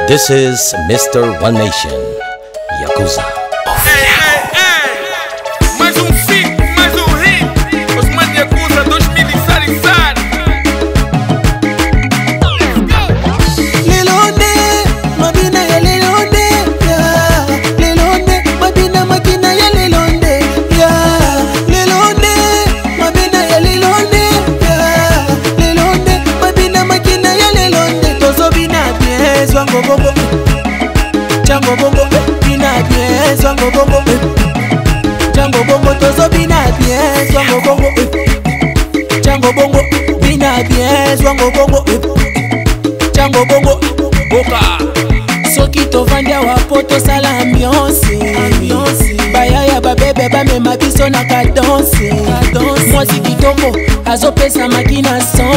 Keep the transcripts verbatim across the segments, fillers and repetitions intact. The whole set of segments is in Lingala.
This is Mister One Nation, Yakuza. Ei, ei, ei! Mais um feat, mais um hit. Os manos Yakuza dois mil e sari sari. Lelonde, mabina ya lelonde, ya. Lelonde, mabina makina ya lelonde, ya. Lelonde, mabina ya lelonde, ya. Lelonde, mabina makina ya lelonde. Tozo bina bien, swango bongo, chango bongo, bina bien, swango bongo, chango bongo. Tozo bina bien, swango bongo, chango bongo, bina bien, swango bongo, chango bongo. Boca. Soki tovanda wapo tosala ambiance, bayaya babebe bamema biso na kadanse. Mwasi kitoko azopesa makina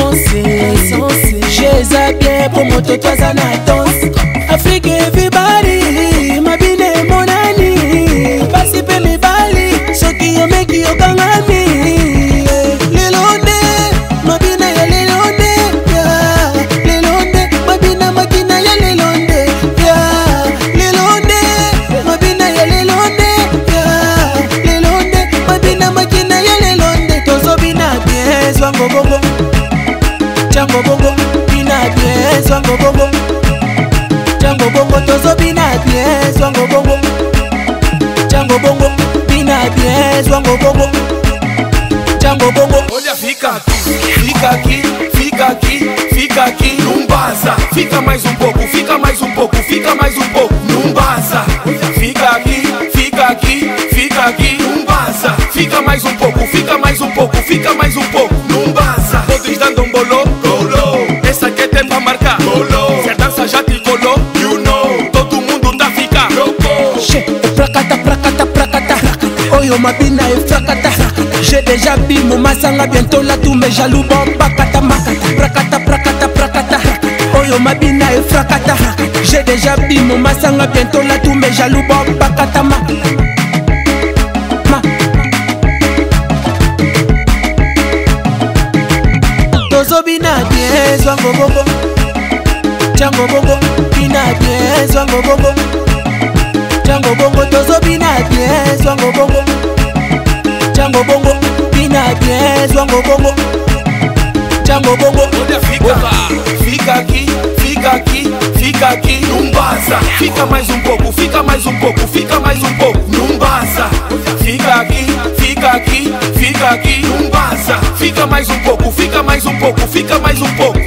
sanse, jeza bien po moto twaza na danse. Afrique everybody, mabine monani, basi pe mibali, soki yomeki yokangami. Lelonde, mabina ya lelonde, ya. Lelonde, mabina makina ya lelonde, ya. Lelonde, mabina ya lelonde, ya. Lelonde, mabina makina ya lelonde. Tozo bina bien, swango bongo, chango bongo, bina bien, swango bongo, chango bongo. Tozo bina bien, swango bongo, chango bongo, bina bien, swango bongo, chango bongo. Olha, fica aqui, fica aqui, fica aqui, fica aqui. Não baza. Fica mais um pouco, fica mais um pouco, fica mais um pouco. Não baza. Fica aqui, fica aqui, fica aqui. Não baza. Fica mais um pouco, fica mais um pouco, fica mais um pouco. Não baza. Todos dando um bolô, bolô. Essa aqui tem pra marcar, bolô. Se a dança já te colou, you know. Todo mundo tá fica louco. Che, prakata, prakata, prakata. Oyo mabina e frakata. J'ai déjà vu mon masanga, bientôt là tous mes jaloux bon bakata makata. Prakata, prakata, prakata. Oyo mabina e frakata. J'ai déjà vu mon masanga, bientôt là tous mes jaloux bon bakata ma. Ma. Tozo bina bien, swango bongo, chango bongo, bina bien, swango bongo, chango bongo. Tozo bina bien, swango bongo, chango bongo, bina bien, swango bongo, chango bongo. Olha, fica, fica aqui, fica aqui, fica aqui. Não baza. Fica mais um pouco, fica mais um pouco, fica mais um pouco. Não baza. Fica aqui, fica aqui, fica aqui. Não baza. Fica mais um pouco, fica mais um pouco, fica mais um pouco.